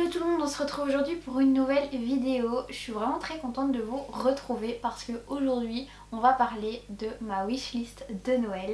Hello tout le monde, on se retrouve aujourd'hui pour une nouvelle vidéo. Je suis vraiment très contente de vous retrouver parce que aujourd'hui on va parler de ma wishlist de Noël.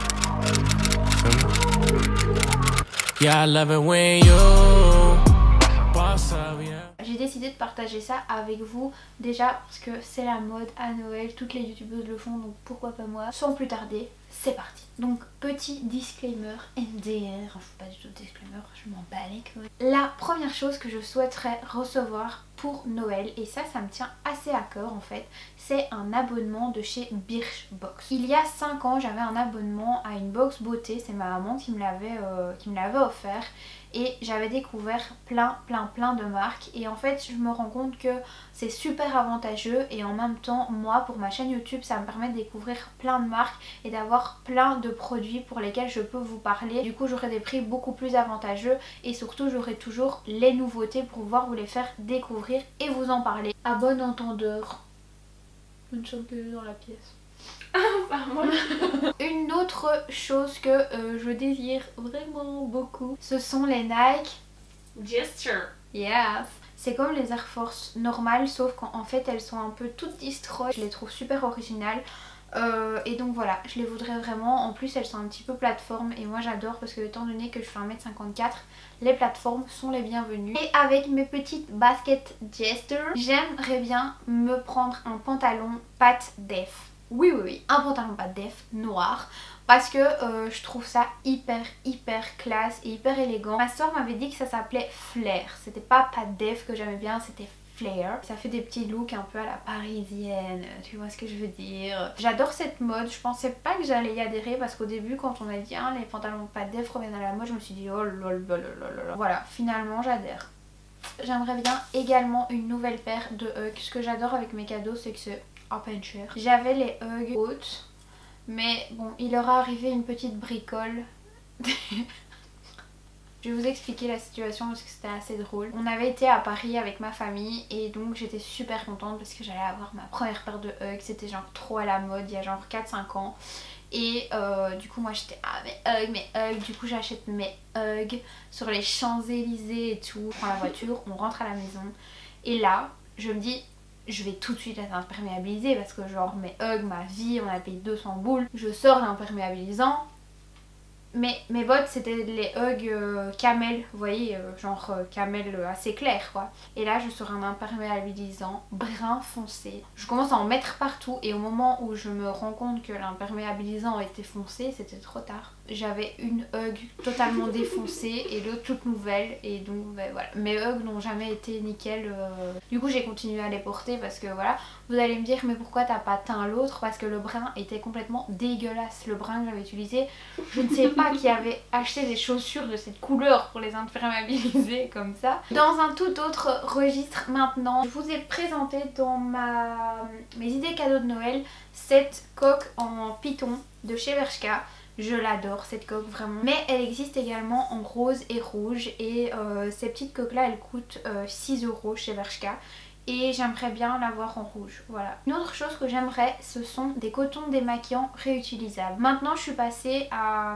J'ai décidé de partager ça avec vous déjà parce que c'est la mode à Noël, toutes les youtubeuses le font donc pourquoi pas moi. Sans plus tarder, c'est parti. Donc petit disclaimer NDR, enfin pas du tout de disclaimer, je m'en bats les couilles. La première chose que je souhaiterais recevoir pour Noël, et ça me tient assez à cœur en fait, c'est un abonnement de chez Birchbox. Il y a 5 ans j'avais un abonnement à une box beauté, c'est ma maman qui me l'avait offert. Et j'avais découvert plein de marques et en fait je me rends compte que c'est super avantageux et en même temps moi pour ma chaîne YouTube ça me permet de découvrir plein de marques et d'avoir plein de produits pour lesquels je peux vous parler. Du coup j'aurai des prix beaucoup plus avantageux et surtout j'aurai toujours les nouveautés pour pouvoir vous les faire découvrir et vous en parler. À bon entendeur, nous ne sommes que dans la pièce. Une autre chose que je désire vraiment beaucoup, ce sont les Nike Gesture. Yes. C'est comme les Air Force normales sauf qu'en fait elles sont un peu toutes destroy. Je les trouve super originales. Et donc voilà, je les voudrais vraiment. En plus elles sont un petit peu plateforme et moi j'adore parce que étant donné que je fais 1m54, les plateformes sont les bienvenues. Et avec mes petites baskets Gesture, j'aimerais bien me prendre un pantalon Pat Def. Oui, un pantalon Pat Def noir parce que je trouve ça hyper classe et hyper élégant. Ma soeur m'avait dit que ça s'appelait Flair, c'était pas Pat Def que j'aimais bien, c'était Flair. Ça fait des petits looks un peu à la parisienne, tu vois ce que je veux dire. J'adore cette mode, je pensais pas que j'allais y adhérer parce qu'au début quand on a dit hein, les pantalons Pat Def reviennent à la mode, je me suis dit oh lol. Voilà, finalement j'adhère. J'aimerais bien également une nouvelle paire de Ugg. Ce que j'adore avec mes cadeaux c'est que c'est à peine cher. J'avais les Ugg hautes mais bon il leur a arrivé une petite bricole. Je vais vous expliquer la situation parce que c'était assez drôle. On avait été à Paris avec ma famille et donc j'étais super contente parce que j'allais avoir ma première paire de Ugg. C'était genre trop à la mode il y a genre 4-5 ans. Et du coup moi j'étais mes Ugg, du coup j'achète mes Ugg sur les Champs-Élysées et tout. On prend la voiture, on rentre à la maison et là je me dis je vais tout de suite être imperméabilisée parce que genre mes Ugg, ma vie, on a payé 200 boules. Je sors l'imperméabilisant. Mais mes bottes c'était les Ugg camel, vous voyez, genre camel assez clair quoi. Et là je sors un imperméabilisant brun foncé. Je commence à en mettre partout et au moment où je me rends compte que l'imperméabilisant était foncé, c'était trop tard. J'avais une Ugg totalement défoncée et l'autre toute nouvelle et donc ben, voilà. Mes Ugg n'ont jamais été nickel. Du coup j'ai continué à les porter parce que voilà. Vous allez me dire mais pourquoi t'as pas teint l'autre? Parce que le brun était complètement dégueulasse. Le brun que j'avais utilisé, je ne sais pas qui avait acheté des chaussures de cette couleur pour les imperméabiliser comme ça. Dans un tout autre registre maintenant, je vous ai présenté dans mes idées cadeaux de Noël cette coque en python de chez Bershka. Je l'adore cette coque vraiment. Mais elle existe également en rose et rouge et ces petites coques là elles coûtent 6 € chez Bershka. Et j'aimerais bien l'avoir en rouge, voilà. Une autre chose que j'aimerais, ce sont des cotons démaquillants réutilisables. Maintenant je suis passée à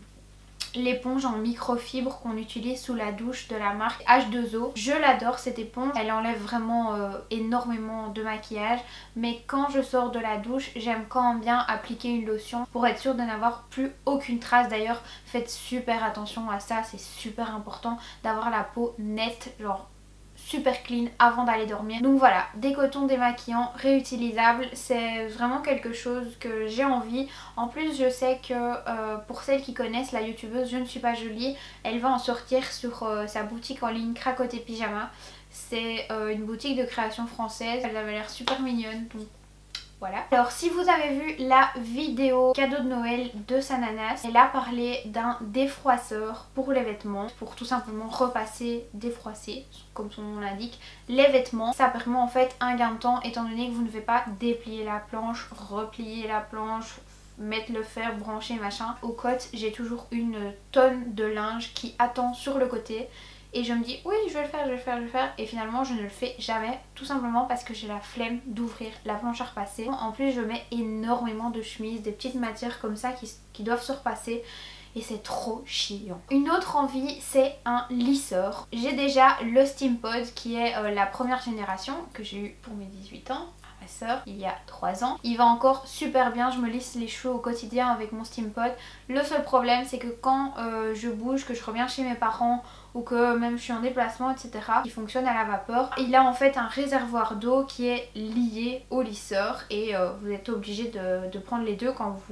l'éponge en microfibre qu'on utilise sous la douche de la marque H2O. Je l'adore cette éponge, elle enlève vraiment énormément de maquillage. Mais quand je sors de la douche, j'aime quand même bien appliquer une lotion pour être sûre de n'avoir plus aucune trace. D'ailleurs faites super attention à ça, c'est super important d'avoir la peau nette, genre super clean avant d'aller dormir. Donc voilà, des cotons démaquillants réutilisables, c'est vraiment quelque chose que j'ai envie. En plus je sais que pour celles qui connaissent la youtubeuse Je ne suis pas jolie, elle va en sortir sur sa boutique en ligne Cracoté Pyjama. C'est une boutique de création française, elle avait l'air super mignonne donc voilà. Alors si vous avez vu la vidéo cadeau de Noël de Sananas, elle a parlé d'un défroisseur pour les vêtements, pour tout simplement repasser, défroisser, comme son nom l'indique, les vêtements. Ça permet en fait un gain de temps étant donné que vous ne devez pas déplier la planche, replier la planche, mettre le fer, brancher machin. Au cotes j'ai toujours une tonne de linge qui attend sur le côté. Et je me dis oui je vais le faire et finalement je ne le fais jamais tout simplement parce que j'ai la flemme d'ouvrir la planche à repasser. En plus je mets énormément de chemises, des petites matières comme ça qui doivent se repasser et c'est trop chiant. Une autre envie, c'est un lisseur. J'ai déjà le Steampod qui est la première génération que j'ai eu pour mes 18 ans. Ma soeur il y a 3 ans. Il va encore super bien, je me lisse les cheveux au quotidien avec mon Steampod. Le seul problème c'est que quand je bouge, que je reviens chez mes parents ou que même je suis en déplacement etc, il fonctionne à la vapeur. Il a en fait un réservoir d'eau qui est lié au lisseur et vous êtes obligé de prendre les deux quand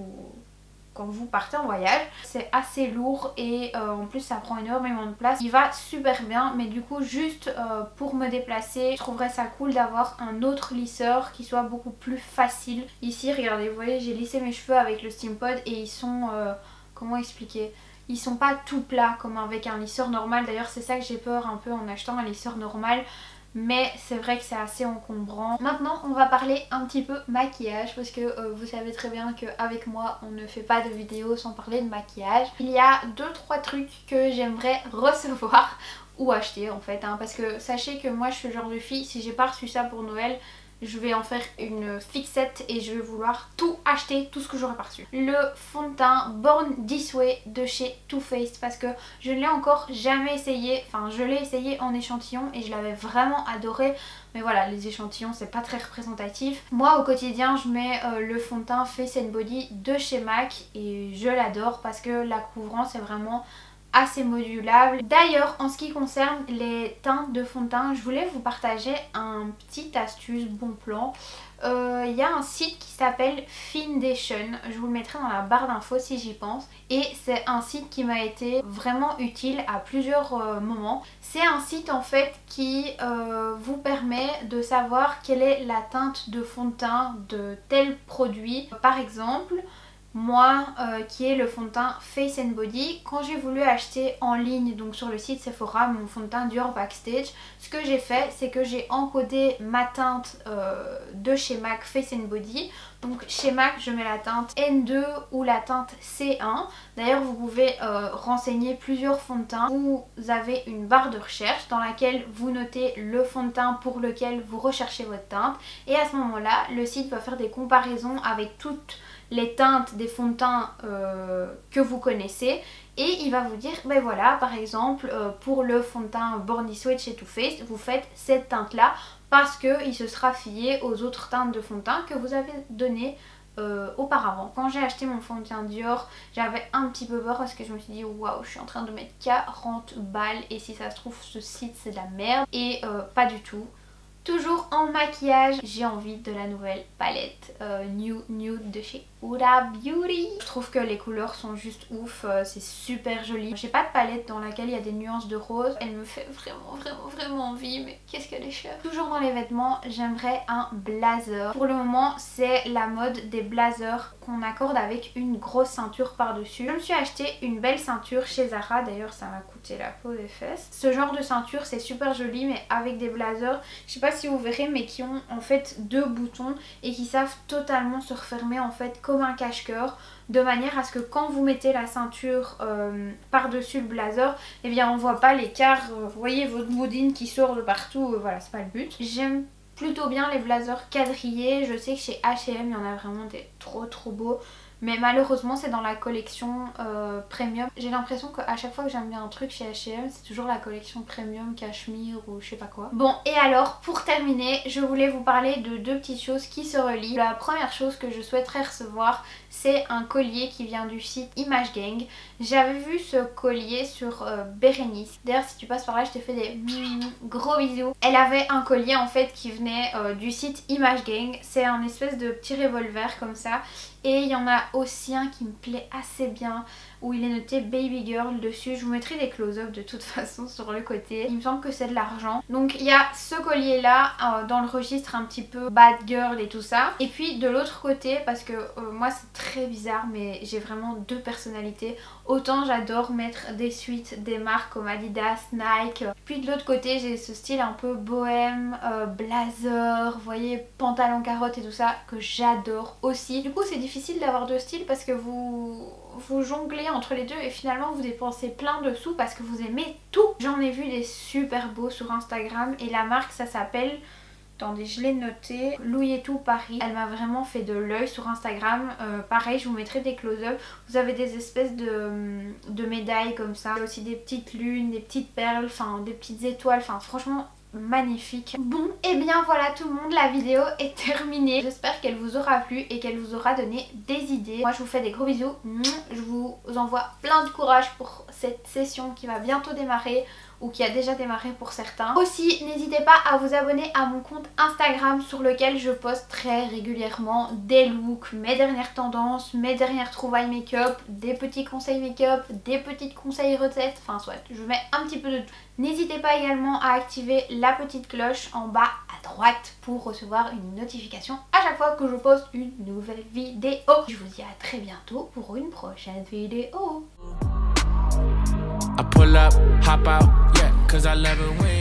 vous partez en voyage. C'est assez lourd et en plus ça prend énormément de place. Il va super bien mais du coup juste pour me déplacer je trouverais ça cool d'avoir un autre lisseur qui soit beaucoup plus facile. Ici regardez, vous voyez j'ai lissé mes cheveux avec le Steampod et ils sont comment expliquer, ils sont pas tout plats comme avec un lisseur normal. D'ailleurs c'est ça que j'ai peur un peu en achetant un lisseur normal. Mais c'est vrai que c'est assez encombrant. Maintenant on va parler un petit peu maquillage parce que vous savez très bien qu'avec moi on ne fait pas de vidéo sans parler de maquillage. Il y a 2-3 trucs que j'aimerais recevoir ou acheter en fait parce que sachez que moi je suis le genre de fille, si j'ai pas reçu ça pour Noël je vais en faire une fixette et je vais vouloir tout acheter, tout ce que j'aurais pas reçu. Le fond de teint Born This Way de chez Too Faced parce que je ne l'ai encore jamais essayé, enfin je l'ai essayé en échantillon et je l'avais vraiment adoré. Mais voilà, les échantillons c'est pas très représentatif. Moi au quotidien je mets le fond de teint Face and Body de chez MAC et je l'adore parce que la couvrance est vraiment assez modulable. D'ailleurs en ce qui concerne les teintes de fond de teint, je voulais vous partager un petit astuce bon plan. Il y a un site qui s'appelle Findation, je vous le mettrai dans la barre d'infos si j'y pense, et c'est un site qui m'a été vraiment utile à plusieurs moments. C'est un site en fait qui vous permet de savoir quelle est la teinte de fond de teint de tel produit. Par exemple moi qui est le fond de teint Face and Body, quand j'ai voulu acheter en ligne donc sur le site Sephora mon fond de teint Dior Backstage, ce que j'ai fait c'est que j'ai encodé ma teinte de chez MAC Face and Body. Donc chez MAC je mets la teinte N2 ou la teinte C1. D'ailleurs vous pouvez renseigner plusieurs fonds de teint. Vous avez une barre de recherche dans laquelle vous notez le fond de teint pour lequel vous recherchez votre teinte et à ce moment là le site va faire des comparaisons avec toutes les teintes des fonds de teint que vous connaissez et il va vous dire ben voilà par exemple pour le fond de teint Born This Way chez Too Faced vous faites cette teinte là parce qu'il se sera fié aux autres teintes de fond de teint que vous avez donné auparavant. Quand j'ai acheté mon fond de teint Dior j'avais un petit peu peur parce que je me suis dit waouh je suis en train de mettre 40 balles et si ça se trouve ce site c'est de la merde et pas du tout. Toujours en maquillage, j'ai envie de la nouvelle palette New Nude de chez Huda Beauty. Je trouve que les couleurs sont juste ouf, c'est super joli. J'ai pas de palette dans laquelle il y a des nuances de rose. Elle me fait vraiment envie, mais qu'est-ce qu'elle est chère. Toujours dans les vêtements, j'aimerais un blazer. Pour le moment, c'est la mode des blazers qu'on accorde avec une grosse ceinture par-dessus. Je me suis acheté une belle ceinture chez Zara, d'ailleurs ça m'a coûté la peau des fesses. Ce genre de ceinture c'est super joli mais avec des blazers, je sais pas si vous verrez mais qui ont en fait 2 boutons et qui savent totalement se refermer en fait comme un cache-cœur de manière à ce que quand vous mettez la ceinture par-dessus le blazer, eh bien on voit pas l'écart, vous voyez votre boudine qui sort de partout, voilà c'est pas le but. J'aime plutôt bien les blazers quadrillés, je sais que chez H&M il y en a vraiment des trop beaux. Mais malheureusement c'est dans la collection premium. J'ai l'impression qu'à chaque fois que j'aime bien un truc chez H&M c'est toujours la collection premium, cachemire ou je sais pas quoi. Bon et alors pour terminer je voulais vous parler de 2 petites choses qui se relient. La première chose que je souhaiterais recevoir c'est un collier qui vient du site Image Gang. J'avais vu ce collier sur Bérénice. D'ailleurs si tu passes par là je te fais des gros bisous. Elle avait un collier en fait qui venait du site Image Gang. C'est un espèce de petit revolver comme ça. Et il y en a aussi un qui me plaît assez bien où il est noté Baby Girl dessus. Je vous mettrai des close-up de toute façon sur le côté. Il me semble que c'est de l'argent. Donc il y a ce collier là dans le registre un petit peu bad girl et tout ça. Et puis de l'autre côté parce que moi c'est très bizarre mais j'ai vraiment 2 personnalités. Autant j'adore mettre des suites des marques comme Adidas, Nike. Puis de l'autre côté j'ai ce style un peu bohème, blazer, vous voyez pantalon carotte et tout ça que j'adore aussi. Du coup c'est difficile d'avoir 2 styles parce que vous jonglez entre les deux et finalement vous dépensez plein de sous parce que vous aimez tout. J'en ai vu des super beaux sur Instagram et la marque ça s'appelle Attendez, je l'ai noté. Louis et tout Paris. Elle m'a vraiment fait de l'œil sur Instagram. Pareil, je vous mettrai des close-up. Vous avez des espèces de médailles comme ça. Il y a aussi des petites lunes, des petites perles, enfin des petites étoiles. Enfin franchement magnifique. Bon, et bien voilà tout le monde, la vidéo est terminée. J'espère qu'elle vous aura plu et qu'elle vous aura donné des idées. Moi je vous fais des gros bisous. Je vous envoie plein de courage pour cette session qui va bientôt démarrer, ou qui a déjà démarré pour certains. Aussi, n'hésitez pas à vous abonner à mon compte Instagram sur lequel je poste très régulièrement des looks, mes dernières tendances, mes dernières trouvailles make-up, des petits conseils make-up, des petits conseils recettes, enfin soit, je mets un petit peu de tout. N'hésitez pas également à activer la petite cloche en bas à droite pour recevoir une notification à chaque fois que je poste une nouvelle vidéo. Je vous dis à très bientôt pour une prochaine vidéo. I pull up, hop out, yeah, cause I love it when